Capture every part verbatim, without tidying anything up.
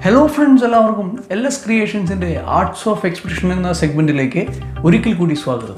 Hello friends, എല്ലാവർക്കും L S ക്രിയേഷൻസിൻ്റെ arts of expression എന്ന സെഗ്മെൻറ്റിലേക്ക് ഒരിക്കൽ കൂടി സ്വാഗതം.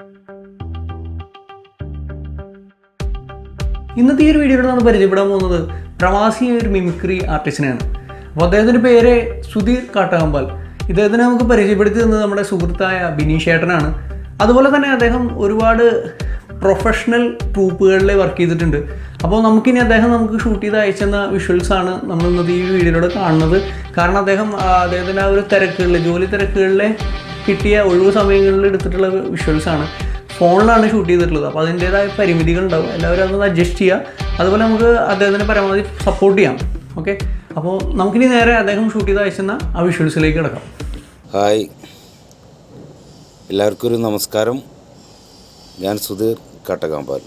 ഇന്നത്തെ ഈ ഒരു വീഡിയോയിൽ നമ്മൾ പരിചയപ്പെടാൻ പോകുന്നത് പ്രവാസി ഒരു മിമിക്രി ആർട്ടിസ്റ്റിനെയാണ്. അപ്പോൾ അദ്ദേഹത്തിൻ്റെ പേര് സുധീർ കാട്ടകമ്പാൽ. ഇദ്ദേഹത്തിനെ നമുക്ക് പരിചയപ്പെടുത്തി തന്നത് നമ്മുടെ സുഹൃത്തായ ബിനീഷേട്ടനാണ്. അതുപോലെ തന്നെ അദ്ദേഹം ഒരുപാട് പ്രൊഫഷണൽ ട്രൂപ്പുകളിൽ വർക്ക് ചെയ്തിട്ടുണ്ട്. അപ്പോൾ നമുക്കിനി അദ്ദേഹം നമുക്ക് ഷൂട്ട് ചെയ്ത് അയച്ചെന്ന വിഷ്വൽസാണ് നമ്മൾ ഇന്നത്തെ ഈ വീഡിയോയിലൂടെ കാണുന്നത്. കാരണം അദ്ദേഹം അദ്ദേഹത്തിൻ്റെ ആ ഒരു തിരക്കുകളിൽ ജോലി തിരക്കുകളിൽ കിട്ടിയ ഒഴിവ് സമയങ്ങളിൽ എടുത്തിട്ടുള്ള വിഷ്വൽസാണ്. ഫോണിലാണ് ഷൂട്ട് ചെയ്തിട്ടുള്ളത്. അപ്പോൾ അതിൻ്റേതായ പരിമിതികളുണ്ടാവും. എല്ലാവരും അതൊന്ന് അഡ്ജസ്റ്റ് ചെയ്യുക. അതുപോലെ നമുക്ക് അദ്ദേഹത്തിനെ പരമാവധി സപ്പോർട്ട് ചെയ്യാം. ഓക്കെ, അപ്പോൾ നമുക്കിനി നേരെ അദ്ദേഹം ഷൂട്ട് ചെയ്ത് അയച്ചെന്ന ആ വിഷ്വൽസിലേക്ക് കിടക്കാം. ഹായ്, എല്ലാവർക്കും ഒരു നമസ്കാരം. ഞാൻ സുധീർ കാട്ടകമ്പാൽ.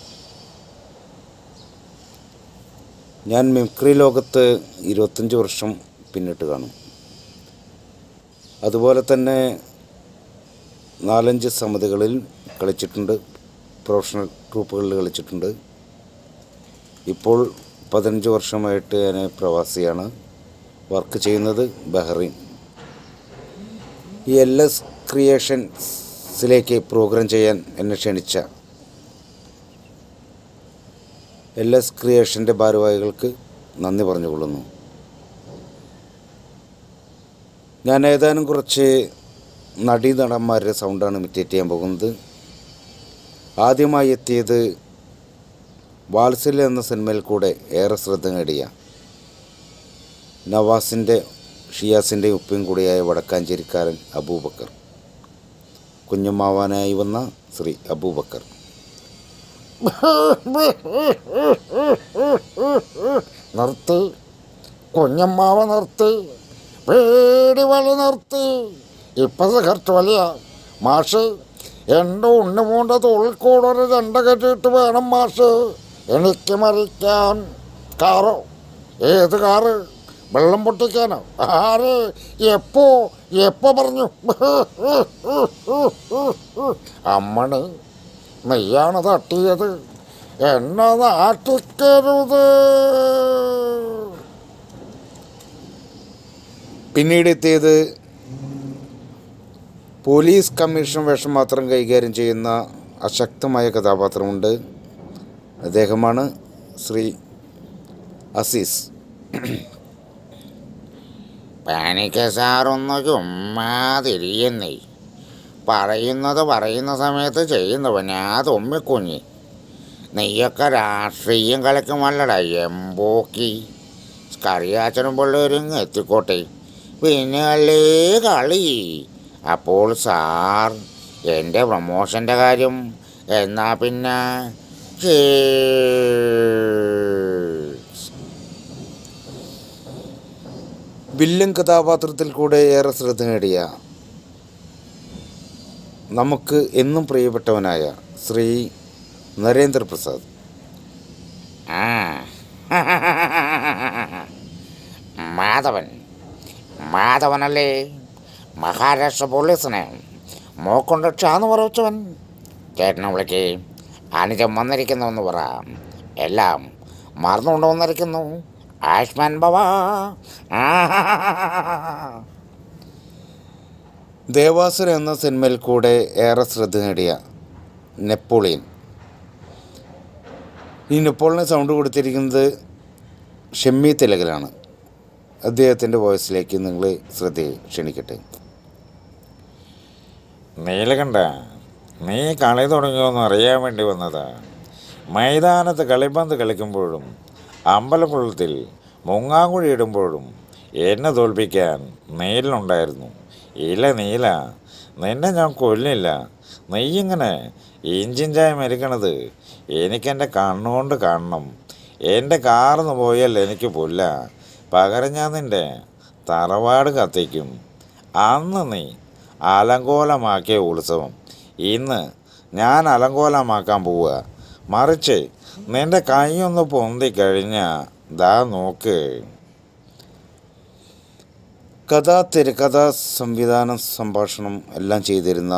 ഞാൻ മിമിക്രി ലോകത്ത് ഇരുപത്തഞ്ച് വർഷം പിന്നിട്ട് കാണും. അതുപോലെ തന്നെ നാലഞ്ച് സമിതികളിൽ കളിച്ചിട്ടുണ്ട്, പ്രൊഫഷണൽ ട്രൂപ്പുകളിൽ കളിച്ചിട്ടുണ്ട്. ഇപ്പോൾ പതിനഞ്ച് വർഷമായിട്ട് ഞാൻ പ്രവാസിയാണ്. വർക്ക് ചെയ്യുന്നത് ബഹ്റൈൻ. ഈ എൽ എസ് ക്രിയേഷൻസിലേക്ക് പ്രോഗ്രാം ചെയ്യാൻ എന്നെ ക്ഷണിച്ച എൽ എസ് ക്രിയേഷൻ്റെ ഭാരവാഹികൾക്ക് നന്ദി പറഞ്ഞുകൊള്ളുന്നു. ഞാൻ ഏതാനും കുറച്ച് നടീനടന്മാരുടെ സൗണ്ടാണ് ഇമിറ്റേറ്റ് ചെയ്യാൻ പോകുന്നത്. ആദ്യമായി എത്തിയത് വാത്സല്യം എന്ന സിനിമയിൽ കൂടെ ഏറെ ശ്രദ്ധ നേടിയ നവാസിൻ്റെ ഷിയാസിൻ്റെ ഉപ്പയും കൂടിയായ വടക്കാഞ്ചേരിക്കാരൻ അബൂബക്കർ. കുഞ്ഞമ്മാവാനായി വന്ന ശ്രീ അബൂബക്കർ. നിർത്ത് കുഞ്ഞമ്മാവ, നിർത്ത് പേടി വള, നിർത്ത്. ഇപ്പോഴത്തെ ഖർച്ച് വലിയ മാഷ്. എൻ്റെ ഉണ്ണി പൂണ്ട തൊഴിൽക്കൂടൊരു രണ്ട കെട്ടിയിട്ട് വേണം മാഷ് എനിക്ക് മരിക്കാൻ. കാറോ? ഏത് കാറ്? വെള്ളം പൊട്ടിക്കാനോ? ആര്? എപ്പോ? എപ്പോ പറഞ്ഞു? അമ്മണ്, നീയാണ് തട്ടിയത്. എന്നെ നാട്ടിക്കരുത്. പിന്നീട് എത്തിയത് പോലീസ് കമ്മീഷൻ വേഷം മാത്രം കൈകാര്യം ചെയ്യുന്ന അശക്തമായ കഥാപാത്രമുണ്ട്. അദ്ദേഹമാണ് ശ്രീ അസീസ്. പാനിക്ക സാറൊന്ന് ചുമ്മാതിരിയെന്നേ. പറയുന്നത് പറയുന്ന സമയത്ത് ചെയ്യുന്നവനാ തൊമ്മിക്കുഞ്ഞി. നെയ്യൊക്കെ രാഷ്ട്രീയം കളിക്കുമല്ലടാ എമ്പോക്കി. കറിയാച്ചനും പിള്ളേരും എത്തിക്കോട്ടെ, പിന്നെ അല്ലേ കളി. അപ്പോൾ സാർ, എൻ്റെ പ്രൊമോഷൻ്റെ കാര്യം എന്നാ പിന്നെ വില്ലൻ കഥാപാത്രത്തിൽ കൂടെ ഏറെ ശ്രദ്ധ നേടിയ നമുക്ക് എന്നും പ്രിയപ്പെട്ടവനായ ശ്രീ നരേന്ദ്രപ്രസാദ്. ആ മാധവൻ മാധവനല്ലേ, മഹാരാഷ്ട്ര പോലീസിനെ മോക്കൊണ്ട് ക്ഷാന്ന് പറവച്ചവൻ. ചേട്ടനെ വിളിക്ക്. അനുജം വന്നിരിക്കുന്നുവെന്ന് പറ. എല്ലാം മറന്നുകൊണ്ട് വന്നിരിക്കുന്നു. ആയുഷ്മാൻ ഭവാ. ദേവാസുര എന്ന സിനിമയിൽ കൂടെ ഏറെ ശ്രദ്ധ നേടിയ നെപ്പോളിയൻ. ഈ നെപ്പോളിയന് സൗണ്ട് കൊടുത്തിരിക്കുന്നത് ഷെമ്മി തിലകലാണ്. അദ്ദേഹത്തിൻ്റെ വോയിസിലേക്ക് നിങ്ങൾ ശ്രദ്ധ ക്ഷണിക്കട്ടെ. നീലകണ്ഠ, നീ കളി തുടങ്ങിയോന്ന് അറിയാൻ വേണ്ടി വന്നതാ. മൈതാനത്ത് കളിപ്പന്ത് കളിക്കുമ്പോഴും അമ്പലക്കുളത്തിൽ മുങ്ങാങ്കുഴി ഇടുമ്പോഴും എന്നെ തോൽപ്പിക്കാൻ നീലുണ്ടായിരുന്നു. ഇല്ല നീല, നിന്നെ ഞാൻ കൊല്ലില്ല. നീയിങ്ങനെ ഇഞ്ചിഞ്ചായി മരിക്കണത് എനിക്കെൻ്റെ കണ്ണുകൊണ്ട് കാണണം. എൻ്റെ കാർന്ന് പോയാൽ എനിക്ക് പുല്ല. പകരം ഞാൻ നിൻ്റെ തറവാട് കത്തിക്കും. അന്ന് നീ അലങ്കോലമാക്കിയ ഉത്സവം ഇന്ന് ഞാൻ അലങ്കോലമാക്കാൻ പോവുക. മറിച്ച് നിൻ്റെ കൈയൊന്ന് പൊന്തി കഴിഞ്ഞാൽ ദാ നോക്ക്. കഥ, തിരക്കഥ, സംവിധാനം, സംഭാഷണം എല്ലാം ചെയ്തിരുന്ന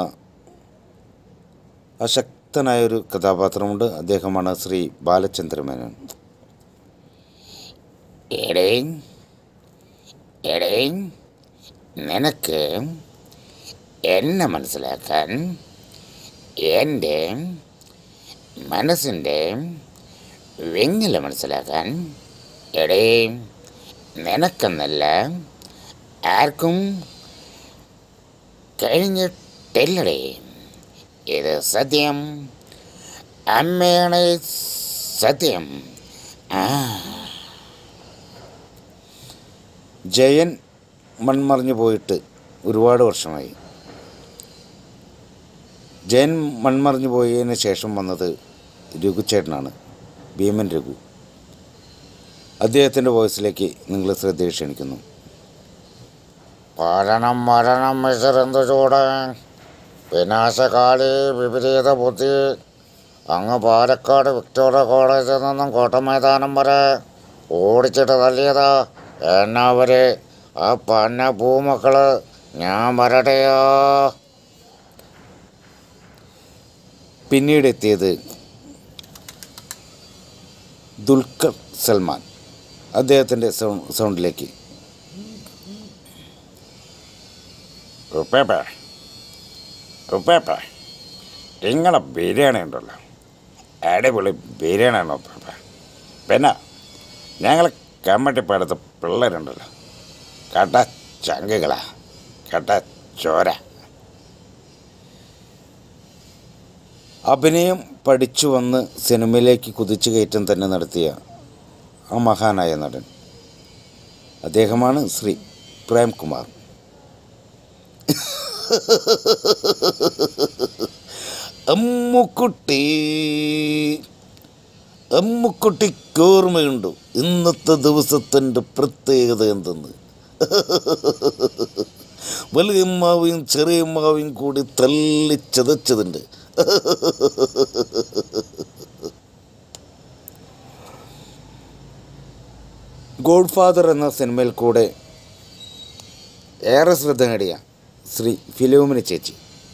അശക്തനായൊരു കഥാപാത്രമുണ്ട്. അദ്ദേഹമാണ് ശ്രീ ബാലചന്ദ്രമേനോൻ. എടേ എടേ, നിനക്ക് എന്നെ മനസ്സിലാക്കാൻ, എൻ്റെ മനസ്സിൻ്റെ വെങ്ങില മനസ്സിലാക്കാൻ എടേ നിനക്കെന്നല്ല ആർക്കും കഴിഞ്ഞിട്ടില്ലടേ. ഇത് സത്യം, അമ്മയാണ് സത്യം. ആ ജയൻ മൺമറിഞ്ഞു പോയിട്ട് ഒരുപാട് വർഷമായി. ജയൻ മൺമറിഞ്ഞു പോയതിന് ശേഷം വന്നത് രഘുചേട്ടനാണ്, ഭീമൻ രഘു. അദ്ദേഹത്തിൻ്റെ വോയിസിലേക്ക് നിങ്ങൾ ശ്രദ്ധ ക്ഷണിക്കുന്നു. മരണം മരണം മിസറെന്തു ചൂട്, വിനാശകാലി വിപരീത ബുദ്ധി. അങ്ങ് പാലക്കാട് വിക്ടോറിയ കോളേജിൽ നിന്നും കോട്ടമൈതാനം വരെ ഓടിച്ചിട്ട് തള്ളിയതാ എന്നവര് ആ പന്ന പൂമക്കള്. ഞാൻ വരട്ടെയോ? പിന്നീട് എത്തിയത് ദുൽഖർ സൽമാൻ. അദ്ദേഹത്തിൻ്റെ സൗണ്ട് സൗണ്ടിലേക്ക് ഉപ്പേപ്പ ഉപ്പേപ്പ നിങ്ങളെ ബിരിയാണി ഉണ്ടല്ലോ, അടിപൊളി ബിരിയാണിയാണോ ഉപ്പേപ്പ? പിന്നെ ഞങ്ങൾ കമ്മട്ടിപ്പാടത്ത് പിള്ളേരുണ്ടല്ലോ, കട്ട ചങ്കുകളാ, കട്ട ചോര. അഭിനയം പഠിച്ചു വന്ന് സിനിമയിലേക്ക് കുതിച്ചു കയറ്റം തന്നെ നടത്തിയ ആ മഹാനായ നടൻ അദ്ദേഹമാണ് ശ്രീ പ്രേംകുമാർ. അമ്മുക്കുട്ടി അമ്മുക്കുട്ടിക്ക് ഓർമ്മയുണ്ടോ ഇന്നത്തെ ദിവസത്തിൻ്റെ പ്രത്യേകത എന്തെന്ന്? വലിയമ്മാവയും ചെറിയമ്മാവയും കൂടി തല്ലിച്ചതച്ചതുണ്ട്. ഗോഡ് ഫാദർ എന്ന സിനിമയിൽ കൂടെ ഏറെ ശ്രദ്ധ നേടിയ ശ്രീ ഫിലോമിന ചേച്ചി.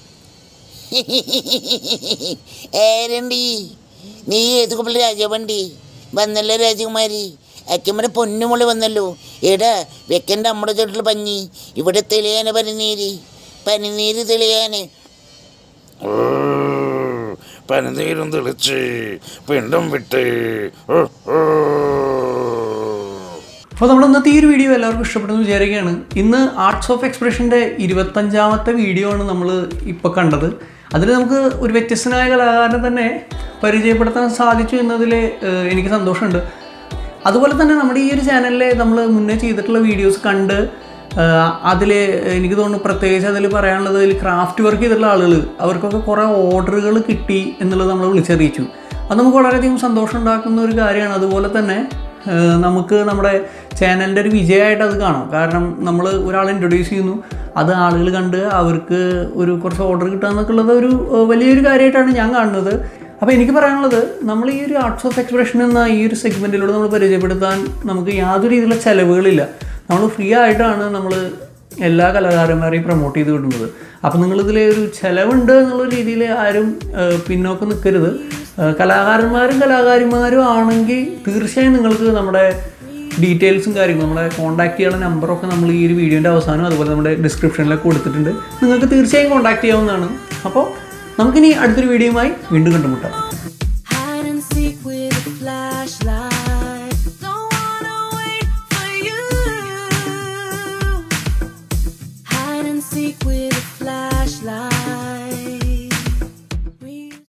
ഏരണ്ടി നീ ഏതുകൊള്ള രാജവണ്ടി വന്നല്ലോ രാജകുമാരി, അച്ഛമ്മയുടെ പൊന്നുമുളി വന്നല്ലോ. എടാ വെക്കൻ്റെ നമ്മുടെ ചോട്ടിൽ പഞ്ഞി, ഇവിടെ തെളിയാന് പനിനീര്, പനിനീര് തെളിയാന്. പനിനീരും തെളിച്ച് പിണ്ടം വിട്ട്. അപ്പോൾ നമ്മുടെ ഇന്നത്തെ ഈ ഒരു വീഡിയോ എല്ലാവർക്കും ഇഷ്ടപ്പെട്ടെന്ന് വിചാരിക്കുകയാണ്. ഇന്ന് ആർട്സ് ഓഫ് എക്സ്പ്രഷൻ്റെ ഇരുപത്തഞ്ചാമത്തെ വീഡിയോ ആണ് നമ്മൾ ഇപ്പോൾ കണ്ടത്. അതിൽ നമുക്ക് ഒരു വ്യത്യസ്തനായ കലാകാരനെ തന്നെ പരിചയപ്പെടുത്താൻ സാധിച്ചു എന്നതിൽ എനിക്ക് സന്തോഷമുണ്ട്. അതുപോലെ തന്നെ നമ്മുടെ ഈ ഒരു ചാനലിൽ നമ്മൾ മുന്നേ ചെയ്തിട്ടുള്ള വീഡിയോസ് കണ്ട് അതിൽ എനിക്ക് തോന്നുന്നു പ്രത്യേകിച്ച് അതിൽ പറയാനുള്ളത്, അതിൽ ക്രാഫ്റ്റ് വർക്ക് ചെയ്തിട്ടുള്ള ആളുകൾ അവർക്കൊക്കെ കുറേ ഓർഡറുകൾ കിട്ടി എന്നുള്ളത് നമ്മൾ വിളിച്ചറിയിച്ചു. അത് നമുക്ക് വളരെയധികം സന്തോഷം ഉണ്ടാക്കുന്ന ഒരു കാര്യമാണ്. അതുപോലെ തന്നെ നമുക്ക് നമ്മുടെ ചാനലിൻ്റെ ഒരു വിജയമായിട്ട് അത് കാണാം. കാരണം നമ്മൾ ഒരാളെ ഇൻട്രൊഡ്യൂസ് ചെയ്യുന്നു, അത് ആളുകൾ കണ്ട് അവർക്ക് ഒരു കുറച്ച് ഓർഡർ കിട്ടുക എന്നൊക്കെ ഉള്ളത് ഒരു വലിയൊരു കാര്യമായിട്ടാണ് ഞാൻ കാണുന്നത്. അപ്പോൾ എനിക്ക് പറയാനുള്ളത്, നമ്മൾ ഈ ഒരു ആർട്സ് ഓഫ് എക്സ്പ്രഷൻ എന്ന ഈ ഒരു സെഗ്മെൻറ്റിലൂടെ നമ്മൾ പരിചയപ്പെടുത്താൻ നമുക്ക് യാതൊരു രീതിയിലുള്ള ചിലവുകളില്ല. നമ്മൾ ഫ്രീ ആയിട്ടാണ് നമ്മൾ എല്ലാ കലാകാരന്മാരെയും പ്രൊമോട്ട് ചെയ്ത് വിടുന്നത്. അപ്പോൾ നിങ്ങളിതിൽ ഒരു ചിലവുണ്ട് എന്നുള്ള രീതിയിൽ ആരും പിന്നോക്കം നിൽക്കരുത്. കലാകാരന്മാരും കലാകാരിമാരും ആണെങ്കിൽ തീർച്ചയായും നിങ്ങൾക്ക് നമ്മുടെ ഡീറ്റെയിൽസും കാര്യങ്ങളും നമ്മുടെ കോൺടാക്ട് ചെയ്യാനുള്ള നമ്പറൊക്കെ നമ്മൾ ഈ ഒരു വീഡിയോൻ്റെ അവസാനം അതുപോലെ നമ്മുടെ ഡിസ്ക്രിപ്ഷനിലൊക്കെ കൊടുത്തിട്ടുണ്ട്. നിങ്ങൾക്ക് തീർച്ചയായും കോൺടാക്ട് ചെയ്യാവുന്നതാണ്. അപ്പോൾ നമുക്കിനി അടുത്തൊരു വീഡിയോയുമായി വീണ്ടും കണ്ടുമുട്ടാം. With a flashlight